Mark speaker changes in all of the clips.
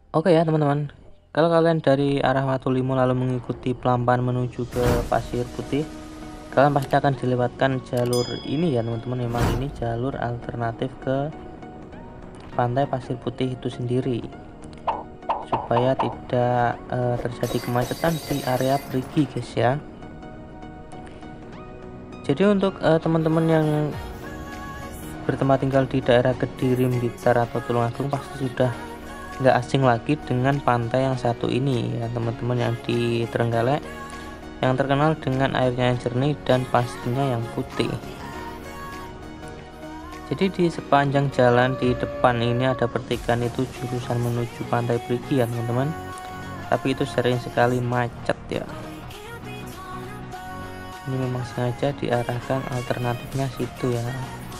Speaker 1: Oke ya teman-teman, kalau kalian dari arah Watulimo lalu mengikuti pelampan menuju ke Pasir Putih, kalian pasti akan dilewatkan jalur ini ya teman-teman. Memang ini jalur alternatif ke pantai Pasir Putih itu sendiri, supaya tidak terjadi kemacetan di area perigi guys ya. Jadi untuk teman-teman yang bertempat tinggal di daerah Kediri, Blitar atau Tulungagung pasti sudah nggak asing lagi dengan pantai yang satu ini ya teman-teman, yang di Trenggalek, yang terkenal dengan airnya yang jernih dan pastinya yang putih. Jadi di sepanjang jalan di depan ini ada pertigaan, itu jurusan menuju Pantai Perigi ya teman-teman, tapi itu sering sekali macet ya. Ini memang sengaja diarahkan alternatifnya situ ya.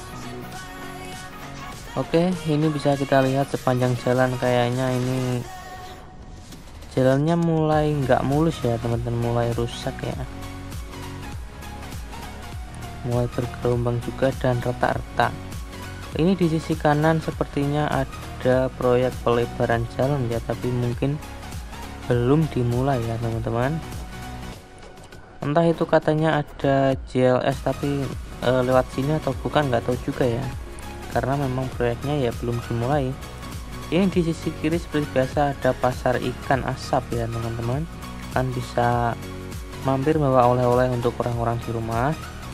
Speaker 1: Oke, ini bisa kita lihat sepanjang jalan kayaknya ini jalannya mulai nggak mulus ya teman-teman, mulai rusak ya, mulai bergelombang juga dan retak-retak. Ini di sisi kanan sepertinya ada proyek pelebaran jalan ya, tapi mungkin belum dimulai ya teman-teman. Entah itu katanya ada JLS tapi lewat sini atau bukan nggak tahu juga ya, karena memang proyeknya ya belum dimulai. Ini di sisi kiri seperti biasa ada pasar ikan asap ya teman-teman, kan bisa mampir bawa oleh-oleh untuk orang-orang di rumah.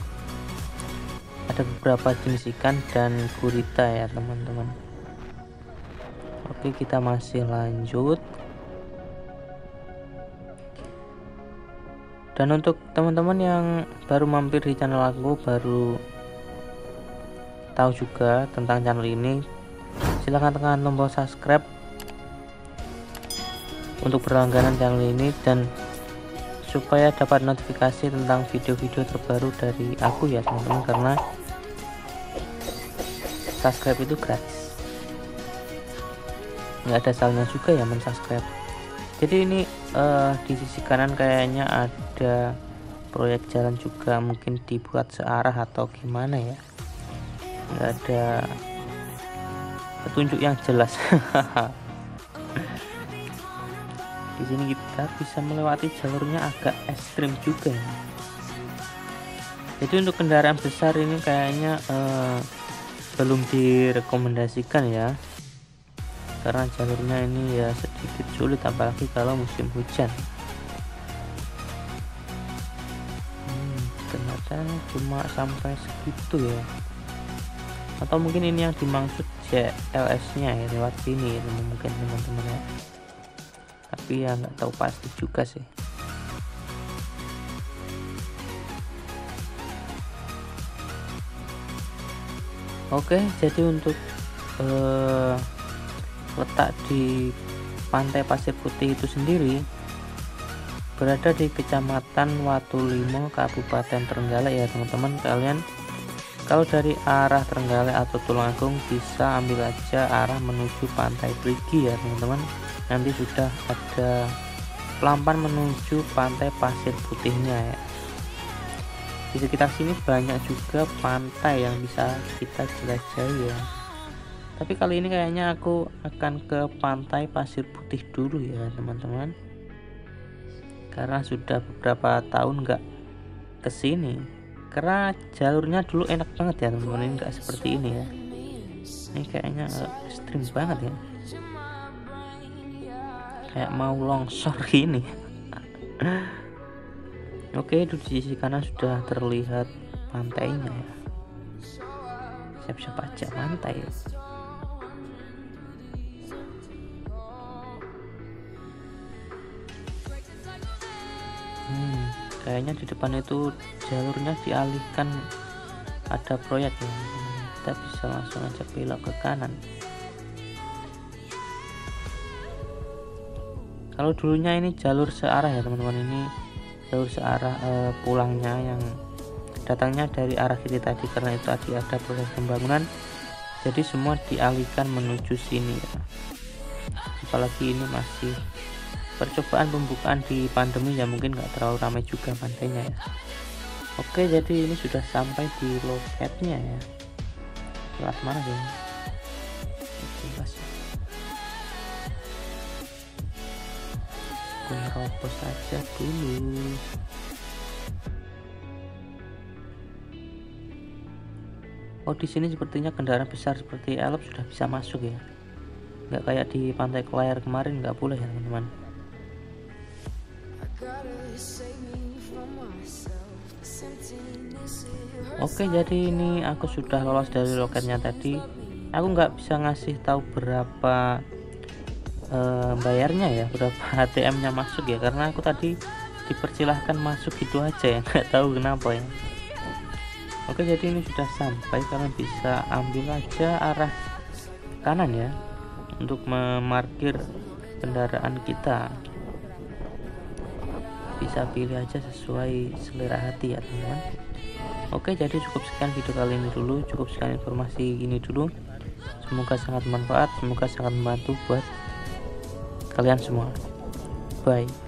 Speaker 1: Ada beberapa jenis ikan dan gurita ya teman-teman. Oke, kita masih lanjut. Dan untuk teman-teman yang baru mampir di channel aku, baru tahu juga tentang channel ini, silahkan tekan tombol subscribe untuk berlangganan channel ini, dan supaya dapat notifikasi tentang video-video terbaru dari aku ya teman-teman, karena subscribe itu gratis, nggak ada salahnya juga ya mensubscribe. Jadi ini di sisi kanan kayaknya ada proyek jalan juga, mungkin dibuat searah atau gimana ya, nggak ada petunjuk yang jelas. Di sini kita bisa melewati jalurnya agak ekstrim juga ya. Jadi untuk kendaraan besar ini kayaknya belum direkomendasikan ya, karena jalurnya ini ya sedikit sulit apalagi kalau musim hujan. Ternyata cuma sampai segitu ya, atau mungkin ini yang dimaksud JLS nya ya, lewat sini ya, mungkin teman-teman ya, tapi ya nggak tahu pasti juga sih. Oke, jadi untuk letak di Pantai Pasir Putih itu sendiri berada di Kecamatan Watulimo, Kabupaten Trenggalek ya teman-teman. Kalian kalau dari arah Trenggalek atau Tulungagung bisa ambil aja arah menuju Pantai Perigi ya teman-teman. Nanti sudah ada pelampan menuju Pantai Pasir Putihnya ya. Di sekitar sini banyak juga pantai yang bisa kita jelajahi ya. Tapi kali ini kayaknya aku akan ke Pantai Pasir Putih dulu ya teman-teman, karena sudah beberapa tahun nggak kesini, karena jalurnya dulu enak banget ya teman-teman. Ini nggak seperti ini ya, ini kayaknya ekstrim banget ya, kayak mau longsor ini. Oke, itu di sisi kanan sudah terlihat pantainya ya, siap-siap aja pantai ya. Kayaknya di depan itu jalurnya dialihkan, ada proyek ya, kita bisa langsung aja belok ke kanan. Kalau dulunya ini jalur searah ya teman-teman, ini jalur searah pulangnya, yang datangnya dari arah kiri tadi, karena itu tadi ada proses pembangunan, jadi semua dialihkan menuju sini ya. Apalagi ini masih percobaan pembukaan di pandemi ya, mungkin nggak terlalu ramai juga pantainya ya. Oke, jadi ini sudah sampai di loketnya ya. Lewat mana sih? aku nerobos aja dulu. Oh, di sini sepertinya kendaraan besar seperti Elf sudah bisa masuk ya, nggak kayak di pantai Kelayar kemarin, nggak boleh ya teman-teman. Oke, jadi ini aku sudah lolos dari loketnya tadi. Aku nggak bisa ngasih tahu berapa bayarnya ya, berapa ATM-nya masuk ya, karena aku tadi dipersilahkan masuk gitu aja ya, nggak tahu kenapa ya. Oke, jadi ini sudah sampai, kalian bisa ambil aja arah kanan ya untuk memarkir kendaraan kita. Bisa pilih aja sesuai selera hati ya teman-teman. Oke, jadi cukup sekian video kali ini dulu, cukup sekian informasi ini dulu. Semoga sangat bermanfaat, semoga sangat membantu buat kalian semua. Bye.